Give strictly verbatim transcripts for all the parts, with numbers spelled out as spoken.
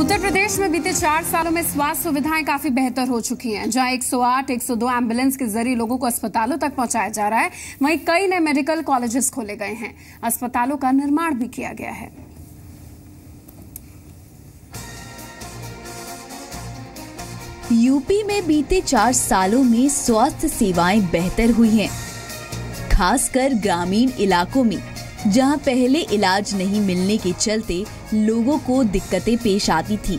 उत्तर प्रदेश में बीते चार सालों में स्वास्थ्य सुविधाएं काफी बेहतर हो चुकी हैं। जहां एक सौ आठ, एक सौ दो एम्बुलेंस के जरिए लोगों को अस्पतालों तक पहुंचाया जा रहा है, वहीं कई नए मेडिकल कॉलेजेस खोले गए हैं। अस्पतालों का निर्माण भी किया गया है। यूपी में बीते चार सालों में स्वास्थ्य सेवाएं बेहतर हुई हैं, खासकर ग्रामीण इलाकों में, जहां पहले इलाज नहीं मिलने के चलते लोगों को दिक्कतें पेश आती थी।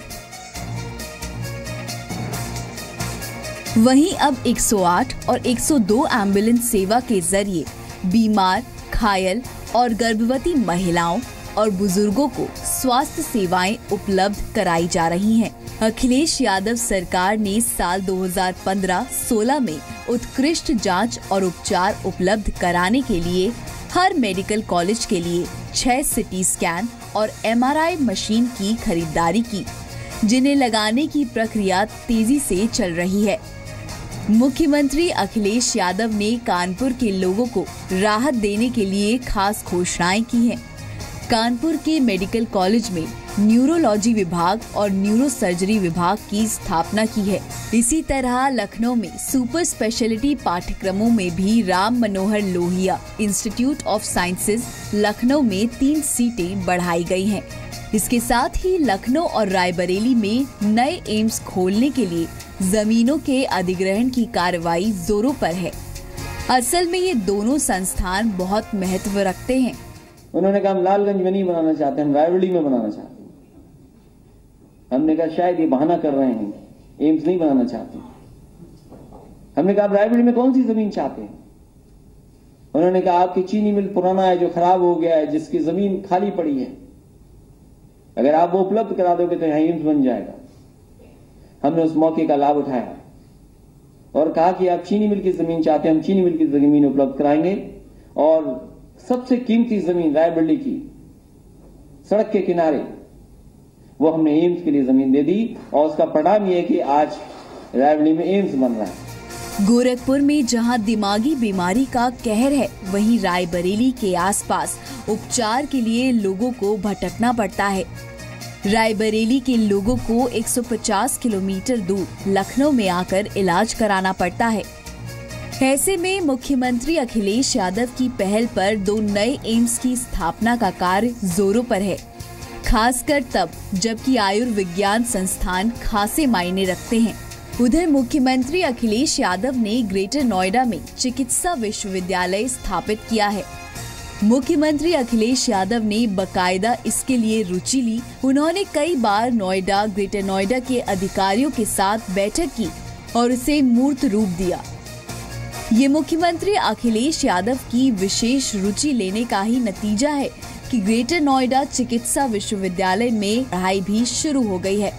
वहीं अब एक सौ आठ और एक सौ दो एम्बुलेंस सेवा के जरिए बीमार, घायल और गर्भवती महिलाओं और बुजुर्गों को स्वास्थ्य सेवाएं उपलब्ध कराई जा रही हैं। अखिलेश यादव सरकार ने साल दो हज़ार पंद्रह सोलह में उत्कृष्ट जांच और उपचार उपलब्ध कराने के लिए हर मेडिकल कॉलेज के लिए छह सिटी स्कैन और एम आर आई मशीन की खरीदारी की, जिन्हें लगाने की प्रक्रिया तेजी से चल रही है। मुख्यमंत्री अखिलेश यादव ने कानपुर के लोगों को राहत देने के लिए खास घोषणाएं की हैं। कानपुर के मेडिकल कॉलेज में न्यूरोलॉजी विभाग और न्यूरो सर्जरी विभाग की स्थापना की है। इसी तरह लखनऊ में सुपर स्पेशलिटी पाठ्यक्रमों में भी Ram Manohar Lohia institute of sciences Lucknow में तीन सीटें बढ़ाई गई हैं। इसके साथ ही लखनऊ और रायबरेली में नए एम्स खोलने के लिए जमीनों के अधिग्रहण की कार्रवाई जोरों पर है। असल में ये दोनों संस्थान बहुत महत्व रखते हैं। उन्होंने कहा हम लालगंज में नहीं बनाना चाहते, हम रायबरेली में बनाना चाहते हैं। हमने कहा शायद ये बहाना कर रहे हैं, एम्स नहीं बनाना चाहते। हमने कहा आप रायबरेली में कौन सी जमीन चाहते हैं? उन्होंने कहा आपकी चीनी मिल पुराना है जो खराब हो गया है, जिसकी जमीन खाली पड़ी है, अगर आप वो उपलब्ध करा दोगे तो यहाँ एम्स बन जाएगा। हमने उस मौके का लाभ उठाया और कहा कि आप चीनी मिल की जमीन चाहते हैं, हम चीनी मिल की जमीन उपलब्ध कराएंगे। और सबसे कीमती जमीन रायबरेली की सड़क के किनारे, वो हमने एम्स के लिए जमीन दे दी और उसका परिणाम ये है कि आज रायबरेली में एम्स बन रहा है। गोरखपुर में जहां दिमागी बीमारी का कहर है, वहीं रायबरेली के आसपास उपचार के लिए लोगों को भटकना पड़ता है। रायबरेली के लोगों को एक सौ पचास किलोमीटर दूर लखनऊ में आकर इलाज कराना पड़ता है। ऐसे में मुख्यमंत्री अखिलेश यादव की पहल पर दो नए एम्स की स्थापना का कार्य जोरों पर है, खासकर तब जबकि आयुर्विज्ञान संस्थान खासे मायने रखते हैं। उधर मुख्यमंत्री अखिलेश यादव ने ग्रेटर नोएडा में चिकित्सा विश्वविद्यालय स्थापित किया है। मुख्यमंत्री अखिलेश यादव ने बकायदा इसके लिए रुचि ली। उन्होंने कई बार नोएडा, ग्रेटर नोएडा के अधिकारियों के साथ बैठक की और इसे मूर्त रूप दिया। ये मुख्यमंत्री अखिलेश यादव की विशेष रुचि लेने का ही नतीजा है कि ग्रेटर नोएडा चिकित्सा विश्वविद्यालय में पढ़ाई भी शुरू हो गई है।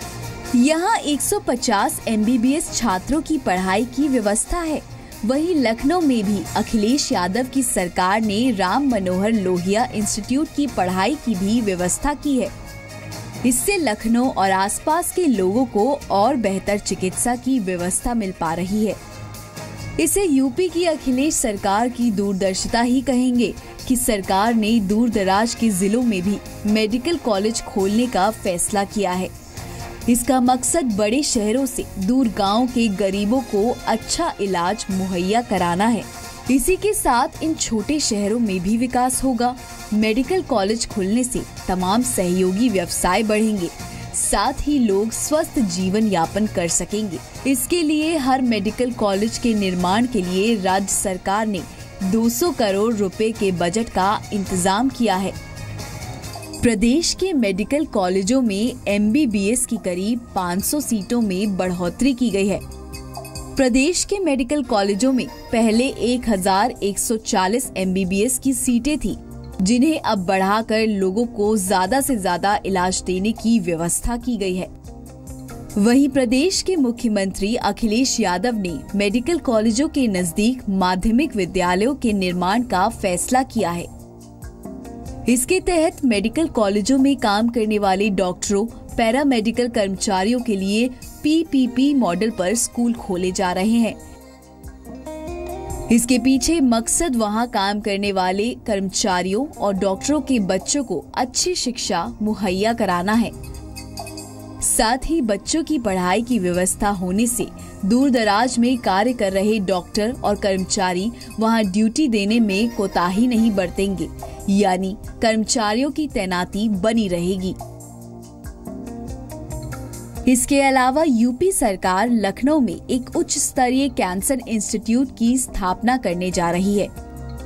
यहाँ एक सौ पचास एम बी बी एस छात्रों की पढ़ाई की व्यवस्था है। वहीं लखनऊ में भी अखिलेश यादव की सरकार ने राम मनोहर लोहिया इंस्टीट्यूट की पढ़ाई की भी व्यवस्था की है। इससे लखनऊ और आसपास के लोगों को और बेहतर चिकित्सा की व्यवस्था मिल पा रही है। इसे यूपी की अखिलेश सरकार की दूरदर्शिता ही कहेंगे कि सरकार ने दूर दराज के जिलों में भी मेडिकल कॉलेज खोलने का फैसला किया है। इसका मकसद बड़े शहरों से दूर गांव के गरीबों को अच्छा इलाज मुहैया कराना है। इसी के साथ इन छोटे शहरों में भी विकास होगा। मेडिकल कॉलेज खुलने से तमाम सहयोगी व्यवसाय बढ़ेंगे, साथ ही लोग स्वस्थ जीवन यापन कर सकेंगे। इसके लिए हर मेडिकल कॉलेज के निर्माण के लिए राज्य सरकार ने दो सौ करोड़ रुपए के बजट का इंतजाम किया है। प्रदेश के मेडिकल कॉलेजों में एम बी बी एस की करीब पाँच सौ सीटों में बढ़ोतरी की गई है। प्रदेश के मेडिकल कॉलेजों में पहले एक हज़ार एक सौ चालीस एम बी बी एस की सीटें थी, जिन्हें अब बढ़ाकर लोगों को ज्यादा से ज्यादा इलाज देने की व्यवस्था की गई है। वहीं प्रदेश के मुख्यमंत्री अखिलेश यादव ने मेडिकल कॉलेजों के नजदीक माध्यमिक विद्यालयों के निर्माण का फैसला किया है। इसके तहत मेडिकल कॉलेजों में काम करने वाले डॉक्टरों, पैरामेडिकल कर्मचारियों के लिए पी पी पी मॉडल पर स्कूल खोले जा रहे हैं। इसके पीछे मकसद वहां काम करने वाले कर्मचारियों और डॉक्टरों के बच्चों को अच्छी शिक्षा मुहैया कराना है। साथ ही बच्चों की पढ़ाई की व्यवस्था होने से दूर दराज में कार्य कर रहे डॉक्टर और कर्मचारी वहां ड्यूटी देने में कोताही नहीं बरतेंगे, यानी कर्मचारियों की तैनाती बनी रहेगी। इसके अलावा यूपी सरकार लखनऊ में एक उच्च स्तरीय कैंसर इंस्टीट्यूट की स्थापना करने जा रही है,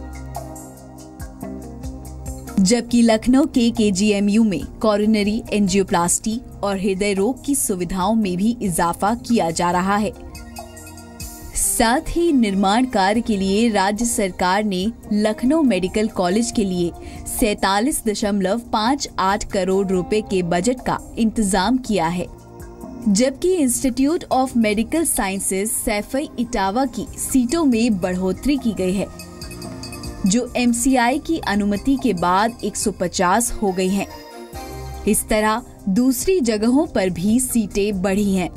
जबकि लखनऊ के केजीएमयू में कोरोनरी एंजियोप्लास्टी और हृदय रोग की सुविधाओं में भी इजाफा किया जा रहा है। साथ ही निर्माण कार्य के लिए राज्य सरकार ने लखनऊ मेडिकल कॉलेज के लिए सैतालीस दशमलव पाँच आठ करोड़ रुपए के बजट का इंतजाम किया है, जबकि institute of medical sciences Saifai Etawah की सीटों में बढ़ोतरी की गई है, जो एमसीआई की अनुमति के बाद एक सौ पचास हो गई हैं। इस तरह दूसरी जगहों पर भी सीटें बढ़ी हैं।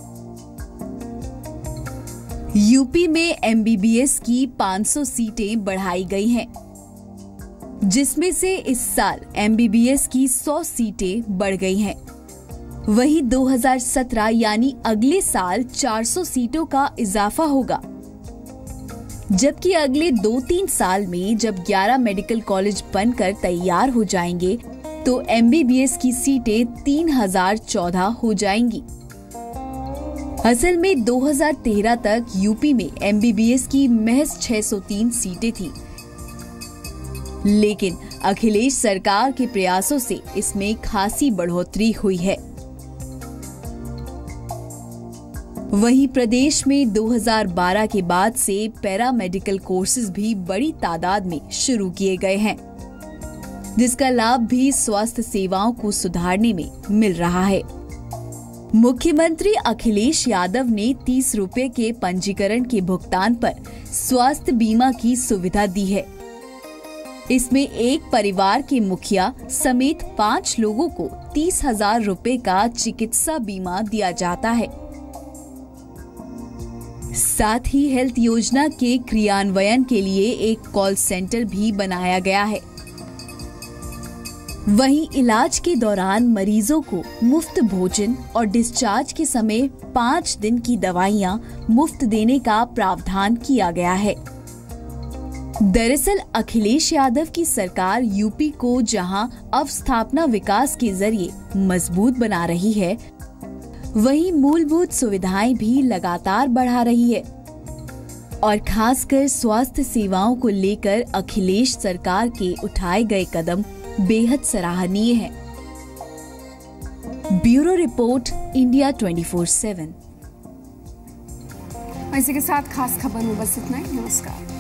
यूपी में एमबीबीएस की पाँच सौ सीटें बढ़ाई गई हैं, जिसमें से इस साल एमबीबीएस की सौ सीटें बढ़ गई हैं। वहीं दो हज़ार सत्रह यानी अगले साल चार सौ सीटों का इजाफा होगा, जबकि अगले दो तीन साल में जब ग्यारह मेडिकल कॉलेज बनकर तैयार हो जाएंगे तो एमबीबीएस की सीटें तीन हज़ार चौदह हो जाएंगी। असल में दो हज़ार तेरह तक यूपी में एमबीबीएस की महज छह सौ तीन सीटें थी, लेकिन अखिलेश सरकार के प्रयासों से इसमें खासी बढ़ोतरी हुई है। वहीं प्रदेश में दो हज़ार बारह के बाद से पैरा मेडिकल कोर्सेज भी बड़ी तादाद में शुरू किए गए हैं, जिसका लाभ भी स्वास्थ्य सेवाओं को सुधारने में मिल रहा है। मुख्यमंत्री अखिलेश यादव ने तीस रुपए के पंजीकरण के भुगतान पर स्वास्थ्य बीमा की सुविधा दी है। इसमें एक परिवार के मुखिया समेत पाँच लोगों को तीस हजार रुपए का चिकित्सा बीमा दिया जाता है। साथ ही हेल्थ योजना के क्रियान्वयन के लिए एक कॉल सेंटर भी बनाया गया है। वहीं इलाज के दौरान मरीजों को मुफ्त भोजन और डिस्चार्ज के समय पाँच दिन की दवाइयां मुफ्त देने का प्रावधान किया गया है। दरअसल अखिलेश यादव की सरकार यूपी को जहां अवस्थापना विकास के जरिए मजबूत बना रही है, वहीं मूलभूत सुविधाएं भी लगातार बढ़ा रही है और खासकर स्वास्थ्य सेवाओं को लेकर अखिलेश सरकार के उठाए गए कदम बेहद सराहनीय है। ब्यूरो रिपोर्ट, इंडिया चौबीस सात। इसी के साथ खास खबर में बस इतना ही। नमस्कार।